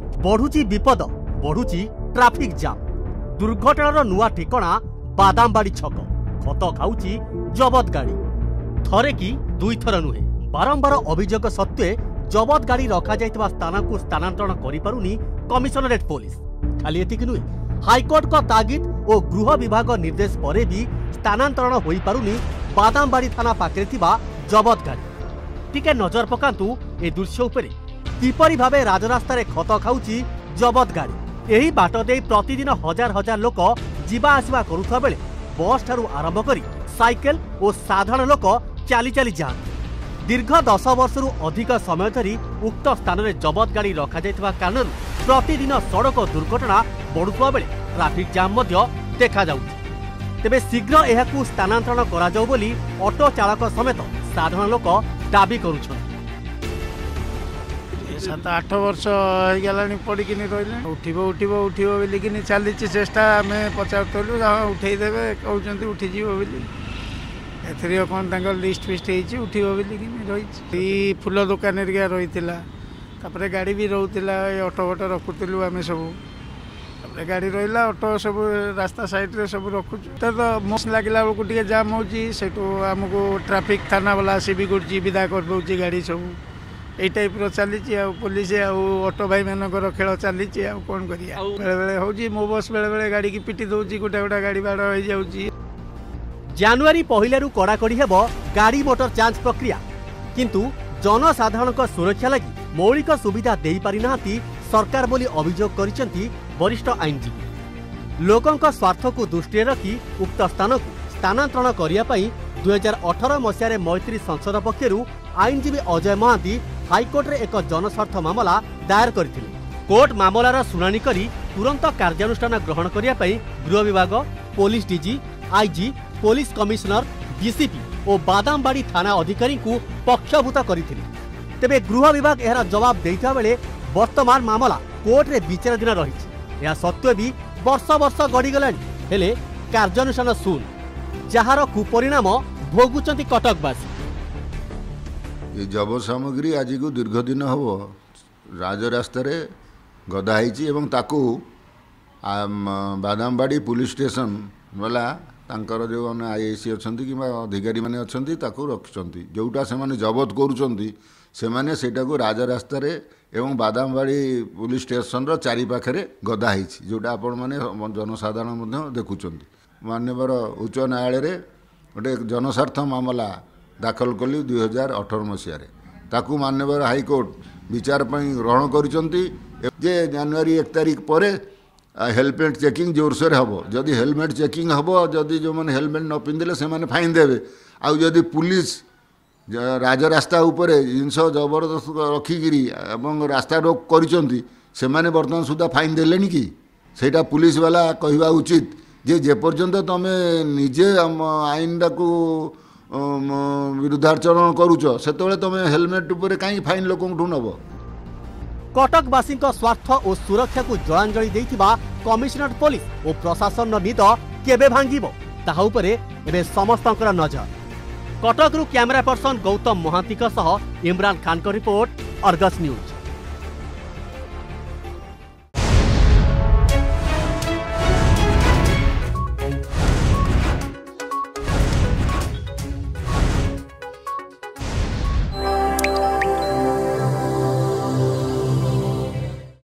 बढ़ुची विपद बढ़ुची traffic jam दुर्घटनार नुआ ठिकणा बादामबाड़ी छक खत खाऊची जबत गाड़ी थरे कि दुई थर नुहे बारंबार अभियोग सत्वे जबत गाड़ी रखा जाइतबा स्थान को स्थानांतरण करि पारुनी कमिशनरेट पुलिस खाली एतिक नुहे हाईकोर्ट का तागिद और गृह विभाग निर्देश पर भी स्थानांतरण होई पारुनी बादामबाड़ी थाना पाखे थिबा जबत गाड़ी टिके नजर पकांतु ए दृश्य उपरे किपरि भाबे राजरास्ता रे खत खाऊची जबत गाड़ी एही बाट दे प्रतिदिन हजार हजार लोक जीवा आसिबा करुथबा बेले बस ठारू आरंभ करी साइकेल और साधारण लोक चाली चाली जान दीर्घ 10 वर्षरू अधिक समय धरी उक्त स्थान में जबत गाड़ी रखा जाइतबा कारण प्रतिदिन सड़क दुर्घटना बढ़ुवा बेले ट्राफिक जाम मध्य देखा जाउछि तेबे शीघ्र एहाकू स्थानांतरण करा जाउ बोली ऑटो चालक समेत साधारण लोक दाबी करुछन 7-8 वर्ष हो गलानी पड़िकिनी रहिले उठिबो बोलिकिनी चली चेष्टा आम पचारूँ उठे देवे कहते उठी जीव बोली एथर कौन तक लिस्ट फिस्ट हो उठो बोलिकिनी रही फुल दुकान रही तापर गाड़ी भी रोला ऑटो वटो रखुलु आम सब गाड़ी रहा ऑटो सब रास्ता साइड रे सब रखुचु तो मस लगला बेलू जाम होमको ट्राफिक थाना वाला आसी भी गुड़ी विदा कर दौर गाड़ी सब यही टाइप चली पुलिस ऑटो भाई मानकर खेल चली कौन कर मो बस बेले बेले गाड़ी की पिटी दौर गोटा गोटा गाड़ी बाड़ हो जाऊँगी जनवरी पहलू कड़ाकड़ी हेब गाड़ी मोटर जांच प्रक्रिया किंतु जनसाधारण सुरक्षा लगी मौलिक सुविधा दे पारि नाहांती सरकार बोली अभियोग करिसेंती वरिष्ठ आईनजीवी लोकंक स्वार्थ को दृष्टि रखी उक्त स्थान को स्थानांतरण करिया पई 2018 मसीह मैत्री संसद पक्षरु आईनजीवी अजय महांती हाईकोर्ट रे एक जनस्वार्थ मामला दायर करथिले कोर्ट मामलार शुणाणी करी तुरंत कार्यानुष्ठान ग्रहण करिया पई गृह विभाग police DG IG police commissioner DCP और बादामबाड़ी थाना अधिकारी को पक्षभूत करथिले तेबे गृह विभाग एहार जवाब देइता बेले वर्तमान मामला कोर्ट रे विचाराधीन रही यह सत्वे भी वर्ष वर्ष गड़ी गलानी हेले कार्यानुष्ठान शून्य जार कुपरिणाम भोगुचंती कटकवासी ये जब सामग्री आज को दीर्घ दिन हम राजरास्ता गदा ताकू बादामबाड़ी पुलिस स्टेशन वाला तांकर जो आईएसी अच्छा कि अधिकारी मैंने अच्छा रखुंट जोटा से जबत करूँ राजरास्ता एवं बादामबाड़ी पुलिस स्टेशन चारि पाखे गदा जोटा आपण मैंने जनसाधारण देखुं माननीय उच्च न्यायालय गोटे जनस्वार्थ मामला दाखल कली 2018 मसीह ताकू माननीय हाईकोर्ट विचार ग्रहण करिसेंती जे जनवरी 1 तारिख पर हेलमेट चेकिंग जोरसोर हम जदि हेलमेट चेकिंग हम जदि जो मैंने हेलमेट न पिंधे से फाइन देवे आउ जदि पुलिस राजरास्ता उपरे जिनस जबरदस्त रखिकी रास्ता रोक करिसेंती से बर्तमान सुधा फाइन देले कि सेटा पुलिस वाला कहवा उचित जे पर्यंत तुम निजे आईन टाक विरुद्धाचरण करुच से तुम हेलमेट उपर कहीं फाइन लोक नब कटकवासी स्वार्थ और सुरक्षा को जलांजलि देइथिबा कमिशनरेट पुलिस और प्रशासन निद केबे भांगिबो ताहा उपरे एबे समस्तंकर नजर कटकरू कैमरा पर्सन गौतम महांती सह इमरान खान का रिपोर्ट अर्गस न्यूज।